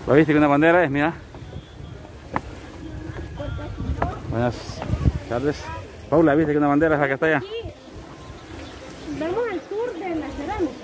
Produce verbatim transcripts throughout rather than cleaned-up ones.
¿Lo viste que una bandera es? Mira. Buenas tardes. Paula, ¿viste que una bandera es la que está allá? Aquí vamos al tour de la cerámica.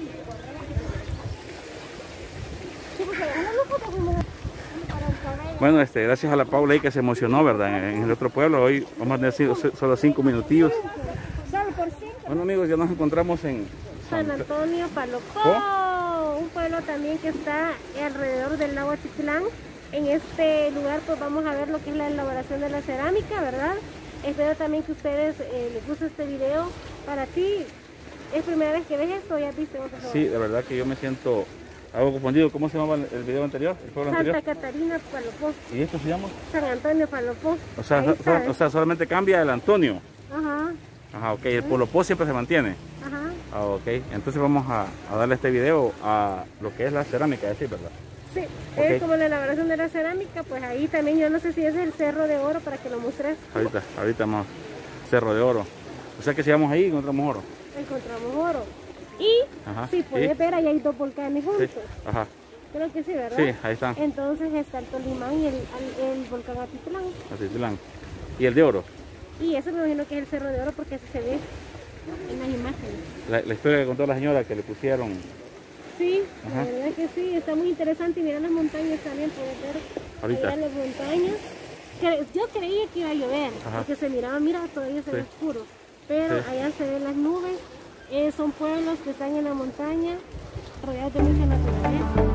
Bueno, este, gracias a la Paula ahí que se emocionó, ¿verdad? En el otro pueblo, hoy vamos a decir solo cinco minutillos. Solo por cinco. Bueno amigos, ya nos encontramos en San Antonio Palopó, ¿Oh? un pueblo también que está alrededor del lago Atitlán. En este lugar pues vamos a ver lo que es la elaboración de la cerámica, ¿verdad? Espero también que a ustedes eh, les guste este video. Para ti, ¿es primera vez que ves esto o ya viste otro? Sí, de verdad que yo me siento algo confundido. ¿Cómo se llamaba el video anterior? ¿El pueblo Santa anterior? Catarina Palopó. ¿Y esto se llama? San Antonio Palopó. O sea, so, o sea, solamente cambia el Antonio. Ajá. Ajá, ok. El Palopó siempre se mantiene. Ajá. Ah, ok. Entonces vamos a, a darle este video a lo que es la cerámica, ¿sí, verdad? Sí, okay. Es como la elaboración de la cerámica, pues ahí también yo no sé si es el Cerro de Oro para que lo muestres. Ahorita, ahorita más Cerro de Oro. O sea que si vamos ahí encontramos oro. Encontramos oro. Y Ajá. si puedes ¿Sí? ver, ahí hay dos volcanes juntos. Sí. Ajá. Creo que sí, ¿verdad? Sí, ahí están. Entonces está el Tolimán y el, el, el volcán Atitlán. Atitlán. ¿Y el de oro? Y eso me imagino que es el Cerro de Oro porque así se ve en las imágenes. La, la historia que contó la señora que le pusieron. Sí, Ajá. la verdad que sí, está muy interesante y mirar las montañas también, puedes ver Ahorita. allá las montañas. Yo creía que iba a llover, Ajá. porque se miraba, mira, todavía se sí. ve oscuro, pero sí. allá se ven las nubes, eh, son pueblos que están en la montaña, rodeados de mucha naturaleza.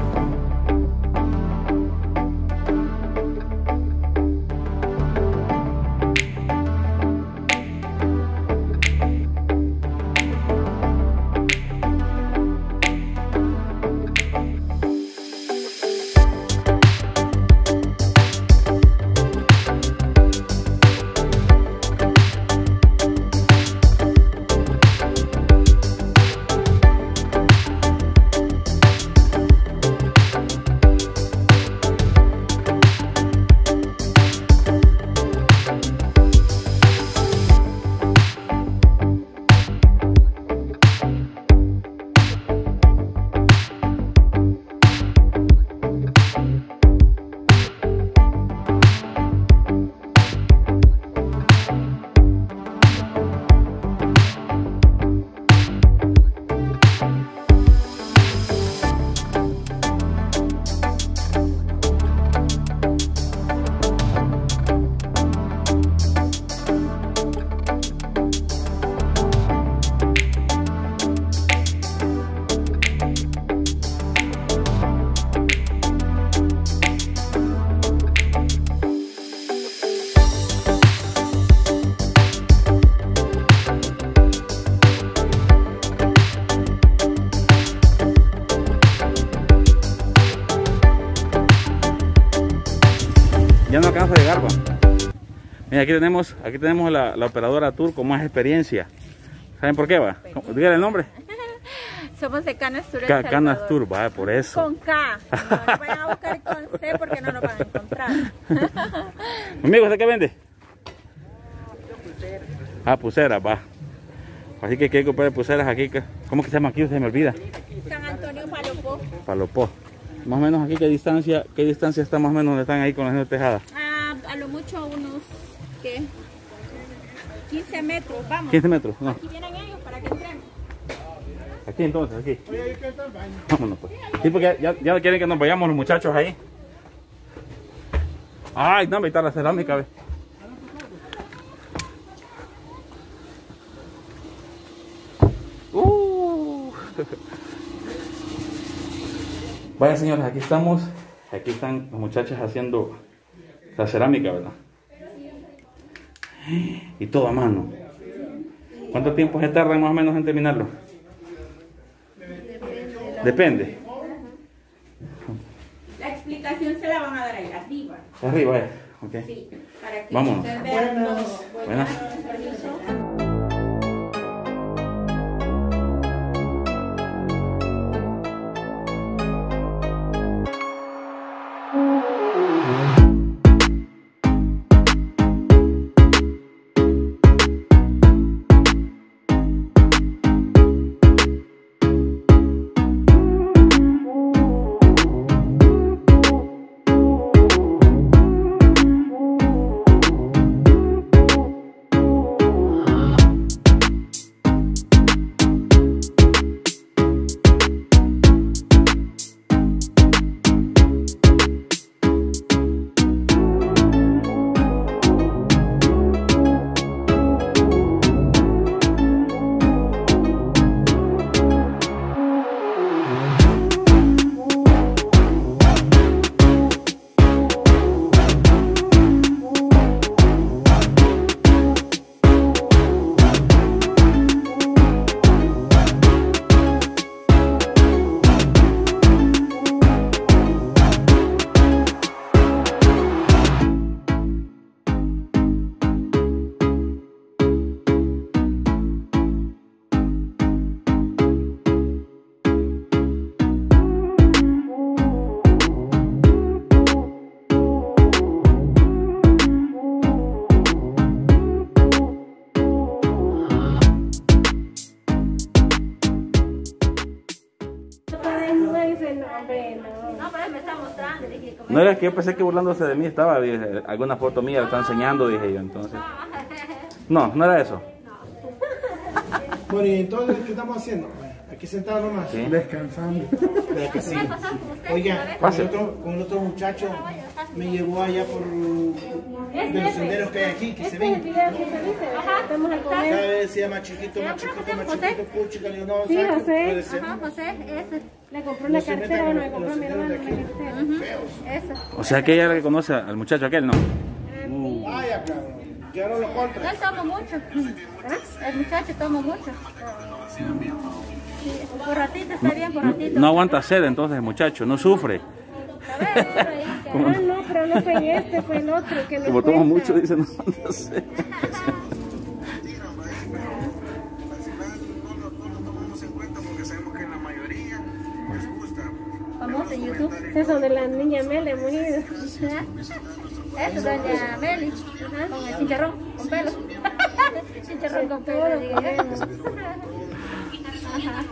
Ya no alcanza a llegar, va. Mira, aquí tenemos, aquí tenemos la, la operadora Tour con más experiencia. ¿Saben por qué, va? Dígale el nombre. Somos de Canas Tour. Ca Canas Tour, va, por eso. Con K. No nos vayan a buscar con C porque no nos van a encontrar. Amigo, ¿usted qué vende? Ah, pulseras, va. Así que hay que comprar pulseras aquí. ¿Cómo que se llama aquí? Usted me olvida. San Antonio Palopó. Palopó. Más o menos aquí, ¿qué distancia, qué distancia está más o menos donde están ahí con las nubes tejadas? Ah, a lo mucho unos, ¿qué? quince metros, vamos. quince metros, no. Aquí vienen ellos para que entremos. Aquí entonces, aquí. Vámonos pues. Sí, porque ya, ya quieren que nos vayamos los muchachos ahí. Ay, no, me está la cerámica, ve. Uh. Vaya señores, aquí estamos. Aquí están los muchachos haciendo la cerámica, ¿verdad? Y todo a mano. ¿Cuánto tiempo se tarda más o menos en terminarlo? Depende. La explicación se la van a dar ahí arriba. Arriba, eh. Okay. Sí, para que vámonos. ustedes vean todo. Buenas. No era que yo pensé que burlándose de mí estaba, dije, alguna foto mía la está enseñando, dije yo, entonces. No, no era eso. Bueno, y entonces, ¿qué estamos haciendo? Aquí sentado nomás. Sí. Descansando. ¿Verdad que sí? Oiga, con el, otro, con el otro muchacho me llevó allá por de los senderos que hay aquí, que se ven. Este video que se dice, estamos al comer. Cada vez decía más chiquito, más chiquito, más chiquito, puchica, le digo, no, Sí, ¿sabes qué José. puede ser? Ajá, José, ese. Le compró una No se cartera, metan bueno, en me compró los mi hermano una senderos de cartera. Eso. O sea que ella era la que conoce al muchacho aquel, ¿no? Vaya, cabrón, ya no lo contra. Él toma mucho. El muchacho toma mucho. Sí, por ratito está bien, por ratito. No aguanta sed entonces el muchacho, no sufre. A ver, ahí, que- Ah, no, pero no fue este, fue el otro que nos Como toma cuenta. mucho, dice, no aguanta sed. famoso en YouTube. Ese es donde la niña Mel hemos ido. Eso, doña Meli. Con el chicharrón, con pelo. Chicharrón con pelo, digo yo. Ajá.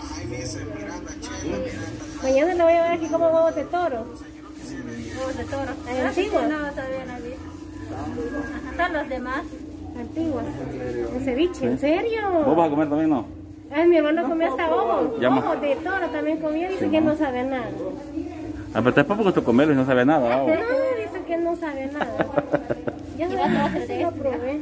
Mañana le voy a ver aquí como huevos de toro. Huevos de toro. ¿Ay, antiguos? No, todavía no he visto. Ajá, están los demás. Antiguas. Un ceviche, ¿en serio? ¿Vos vas a comer también, no? Ay, mi hermano comió hasta ojos. Llama. Ojos de toro también comió. Dice que no sabe nada. Ah, pero después porque tú comerlo y no sabe nada. No, ¿no? dice que no sabe nada. Ya Y vas a hacer se de lo este, probé.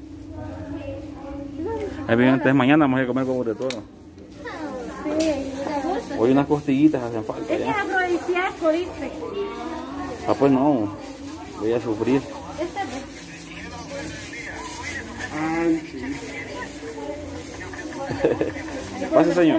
Ahí bien, entonces mañana vamos a ir a comer huevos de toro. Sí, Hoy unas costillitas hacen falta es que es ya. afrodisíaco, dice. Ah, pues no, voy a sufrir. Este es. Pase, señor.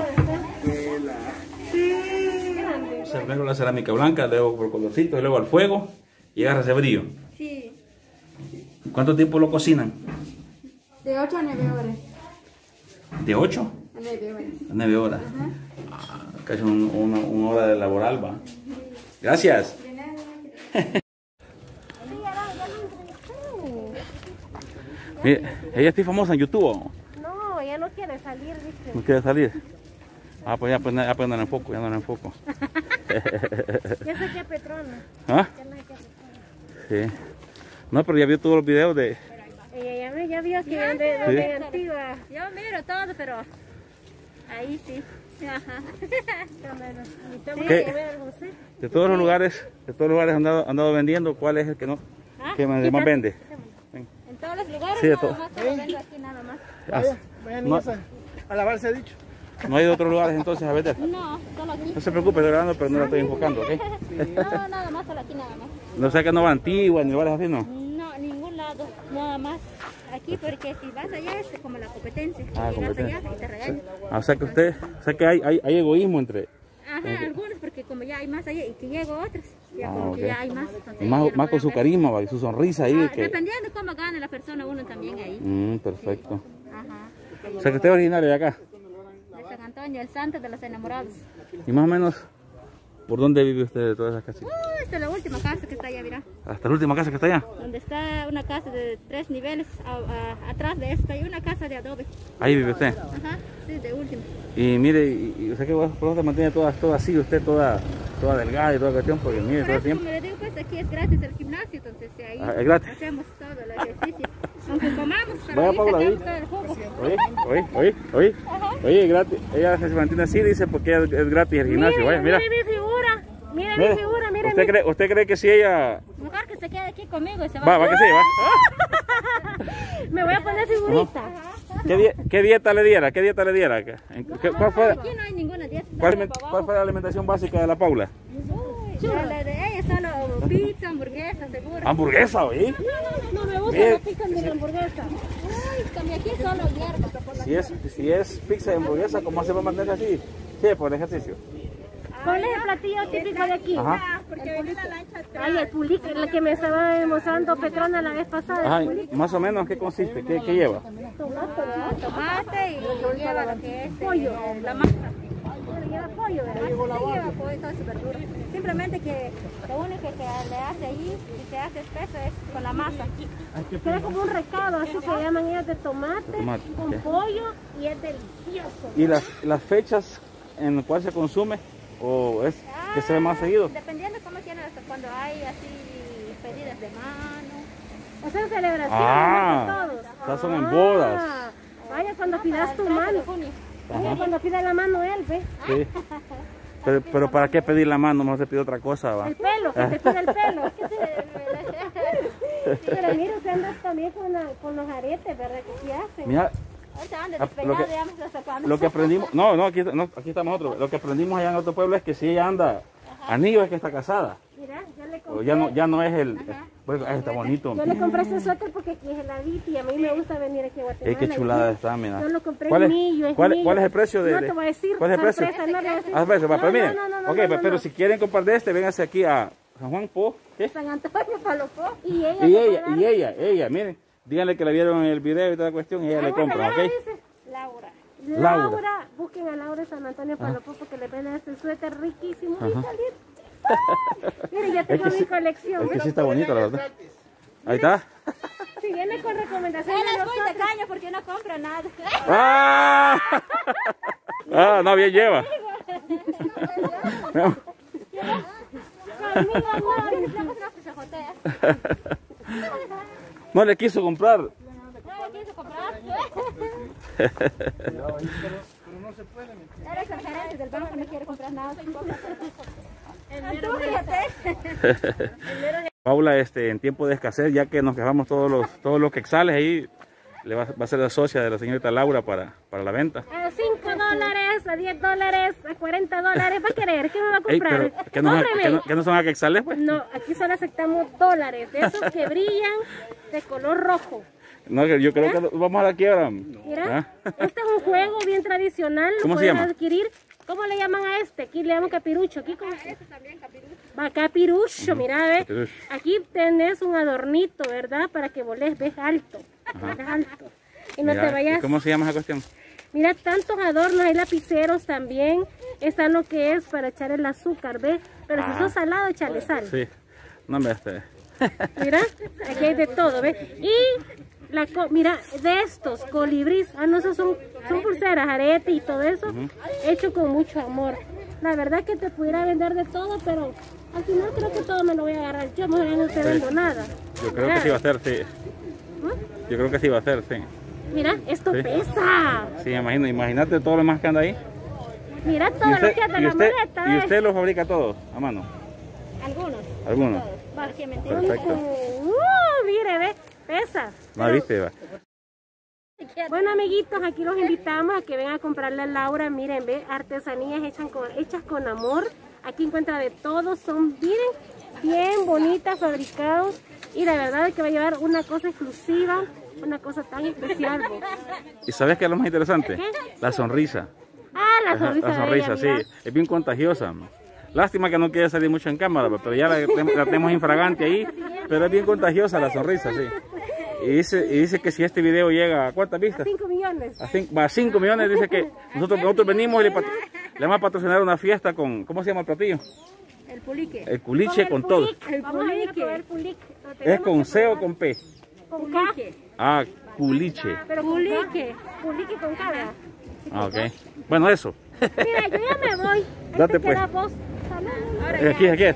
Sí, grande. Se primero la cerámica blanca, luego por colorcito, luego al fuego y agarra ese brillo. Sí. ¿Cuánto tiempo lo cocinan? De ocho a nueve horas. ¿De ocho A nueve horas. a nueve horas? Ah, casi un- una, una hora de laboral, va. Gracias. Mire, ella está famosa en YouTube. No, ella no quiere salir, dice. ¿No quiere salir? Ah, pues ya, pues, ya pues no la enfoco, ya no la enfoco. Ya sé que es Petrona. ¿Ah? Ya no hay que hacer. Sí. No, pero ya vio todos los videos de... Ella ya, me- ya vio que donde, donde Antigua. Yo miro todo, pero ahí sí. Ajá. Invitamos ¿Qué? a comer al José. De todos los lugares, de todos los lugares han andado, han andado vendiendo, ¿cuál es el que no? Ah, ¿Qué más, más vende? En todos los lugares, Sí, de nada todo. más, solo vendo aquí nada más. Ah, Vayan no, a, a lavarse, ha dicho. no hay de otros lugares entonces a vender. No, solo aquí. No se preocupe, estoy grabando, pero no la estoy enfocando, ¿ok? No, nada más, solo aquí nada más. No sé que no va a Antigua ni lugares así, ¿no? No, a ningún lado, nada más. Aquí porque si vas allá es como la competencia. Ah, Llegas competencia. allá y te regañan. Ah, o sea que usted, o sea que hay, hay, hay egoísmo entre... Ajá, algunos porque como ya hay más allá y que llego otros, ya Ah, como ok. que ya hay más. entonces Y ya más, no más con pueden su ver. carisma, va, y su sonrisa ahí. Ah, que... dependiendo cómo gane la persona, uno también ahí. Mm, perfecto. Ajá. O sea que usted es originario de acá. De San Antonio, el santo de los enamorados. Y más o menos, ¿por dónde vive usted de todas esas casas? Uh, esta es la última casa que está allá, mira. Hasta la última casa que está allá. Donde está una casa de tres niveles, a- a- atrás de esta hay una casa de adobe. Ahí vive usted. Ajá, sí, de último. Y mire, y, y usted que vos por dónde mantiene toda, toda así, usted toda, toda delgada y toda cuestión, porque mire, Por todo el eso, tiempo. como le digo, pues aquí es gratis el gimnasio, entonces ahí Ah, es gratis. hacemos todo el ejercicio. Aunque comamos, pero Vaya, ahí Paula, sacamos ahí. todo el jugo. Oye, oye, oye, oye, oye, es gratis. Ella se mantiene así, dice, porque es, es gratis el gimnasio. Vaya, mira. Mire mi figura. Mire Mire, mi figura, mire ¿Usted mi... cree, ¿Usted cree que si ella... Mejor que se quede aquí conmigo y se va. Va, va que sí, va. Me voy a poner figurita. ¿Qué, die- qué dieta le diera? ¿Qué dieta le diera? ¿Qué- en- qué- ¿Cuál fue, Aquí no hay ninguna dieta. cuál, Para aliment- abajo. cuál fue la alimentación básica de la Paula? Uy, la de ella solo pizza, hamburguesa, seguro. Hamburguesa, oye. No me gusta Mire. la pizza ni la hamburguesa. Uy, cambia aquí solo hierba. Si es, si es pizza y hamburguesa, ¿cómo se va a mantener así? Sí, por el ejercicio. ¿Cuál es el platillo típico de aquí? Ajá. Porque viene la lancha atrás. Ay, el pulique, la que me estaba mostrando Petrona la vez pasada. Ajá, El y pulique. más o menos, ¿qué consiste? ¿Qué, qué lleva? Tomate, ¿verdad? Tomate y lleva lo que es pollo, la masa. Bueno, lleva pollo, ¿verdad? Sí, lleva pollo y toda su verdura. Simplemente que lo único que le hace ahí y se hace espeso es con la masa. Queda como un recado, así que llaman ellos de tomate, Tomate, con ok. pollo y es delicioso. ¿Y las, las fechas en las cuales se consume? ¿O es que se ve más seguido? Dependiendo cómo quieran las hasta cuando hay así pedidas de mano. O sea, celebraciones Ah, de todos. estas son en bodas. Ah, vaya cuando pidas tu mano. Vaya cuando pida la mano él, ¿ve? Sí. Pero, pero ¿para qué pedir la mano? Mejor se pide otra cosa, va. El pelo, que te pida el pelo. Pero mira, usted anda también con, la, con los aretes, ¿verdad? Que sí hacen. Mira, Ahorita anda Ah, despeinada, lo que- ya me está sacando. lo que aprendimos, no, no, aquí, no, aquí estamos nosotros. Lo que aprendimos allá en otro pueblo es que si ella anda anillo es que está casada. Mira, ya le O compré. ya no, ya no es el, pues, ah, está bonito. Yo le compré este suéter porque aquí es heladito y a mí me gusta venir aquí a Guatemala. Ey, qué chulada y- está, mira. Yo lo compré ¿Cuál en es, millo, es cuál, millo. cuál es el precio de, No de- te voy a decir. ¿Cuál es el precio? sorpresa, no le voy a decir. Ah, precio, va, No, pero miren. no, no, no, ok, no, pa- no, pero no. si quieren comprar de este, vénganse aquí a San Juan Po. ¿Qué? San Antonio Palopó. Y ella, Y le ella, puede y dar- ella, ella, miren, díganle que la vieron en el video y toda la cuestión y ella le ¿Cómo se compra, llama, ¿ok? dice? Laura. Laura. Laura, busquen a Laura de San Antonio Palopó porque le venden este suéter riquísimo. Mira, Mire, ya tengo que mi sí- colección. Es que ¿ves? sí está bonito, la verdad. Ahí está. Si viene con recomendaciones Él de es muy nosotros. tacaño porque no compra nada. ¡Ah! Ah, no, bien lleva. Conmigo no. No, no, que se jotea. No le quiso comprar. No le quiso comprar. Eres el gerente del banco, no quiere comprar nada. Tú fíjate. Paula, este, en tiempo de escasez, ya que nos quejamos todos los, todos los quetzales ahí, le va, va a ser la socia de la señorita Laura para, para la venta. A cinco dólares, a diez dólares, a cuarenta dólares. ¿Va a querer? ¿Qué me va a Ey, comprar? pero, ¿qué no, son- Cómpreme. qué no- qué no son a quetzales, pues? No, aquí solo aceptamos dólares, de esos que brillan de color rojo. No, yo creo que vamos a la quiebra. Mira, ¿Ah? este es un juego bien tradicional. Lo ¿Cómo se pueden llama? adquirir. ¿Cómo le llaman a este? Aquí le llaman capirucho. Aquí con... Va capirucho, mira, ve. Capirucho. Aquí tenés un adornito, ¿verdad? Para que voles, ves alto. Ves alto. Y no Mira, te ¿y vayas. ¿Cómo se llama esa cuestión? Mira, tantos adornos, hay lapiceros también. Está lo que es para echar el azúcar, ¿ves? Pero si Ah. sos salado, échale sal. Sí. No me este. Mira, aquí hay de todo, ¿ves? Y la co- mira, de estos colibrís, ah, no, esos son, son pulseras, arete y todo eso, hecho con mucho amor. La verdad que te pudiera vender de todo, pero al final creo que todo me lo voy a agarrar yo, mejor ya no te vendo nada. Yo creo Mira, que sí va a ser, sí. ¿Mm? Yo creo que sí va a ser, sí. Mira, esto Sí. pesa. Sí, imagino, imagínate todo lo más que anda ahí. Mira todo Y lo usted, que anda y en la usted, maleta, y ¿ves? usted lo fabrica todo a mano. Algunos. Algunos. Va, que mentira. Perfecto. Uh, mire, ve, pesa. No Pero- viste, va. Bueno, amiguitos, aquí los invitamos a que vengan a comprarle a Laura. Miren, ve, artesanías hechas con, hechas con amor. Aquí encuentra de todo, son, miren, bien bonitas, fabricados. Y la verdad es que va a llevar una cosa exclusiva, una cosa tan especial. ¿Vo? ¿Y sabes qué es lo más interesante? ¿Qué? La sonrisa. Ah, la Ajá, sonrisa, la sonrisa, de ella, sí. Es bien contagiosa. Lástima que no quiere salir mucho en cámara, pero ya la, la tenemos infragante ahí. Pero es bien contagiosa la sonrisa, sí. Y dice, y dice que si este video llega a cuántas mira, vistas, cinco millones. a cinco, a cinco millones, dice que nosotros, nosotros venimos y le, pat- le vamos a patrocinar una fiesta con, ¿cómo se llama el platillo? El pulique. El culiche el con todo. pulic, El vamos a ir a pulique. probar el pulic. Lo ¿Es tenemos con que C o probar. con P? Con K. Ah, culiche. Pero con Pulique. K. Pulique con K, ¿verdad? Ah, ok. Bueno, eso. Mira, yo ya me voy. Ahí Date, te pues. queda vos. Saludos. Eh, Aquí, aquí.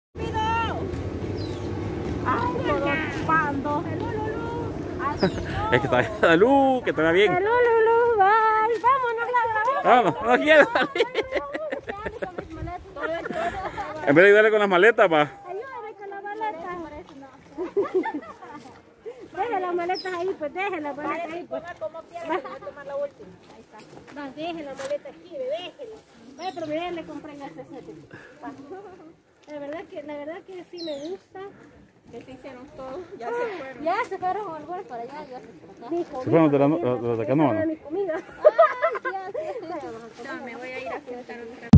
Ay, todo pando. Es que está salud, que te va bien. Salud, Lulu, bye. Vámonos, Laura. Vamos, no quiero salir. En vez de ayudarle con las maletas, va. Ayúdame con la maleta. Deje las maletas ahí, pues deje las maletas ahí. Pues. Va, deje la maleta aquí, déjela. Vaya, pero mira, le compré en este set. La verdad que, la verdad que sí me gusta. Que se hicieron todos. Ya se fueron. Ya se fueron algunos para allá y otros por acá. Mi comida. Se fueron de la, de la canoa, Esa era ¿no? mi comida. No, me voy a ir a sentar otra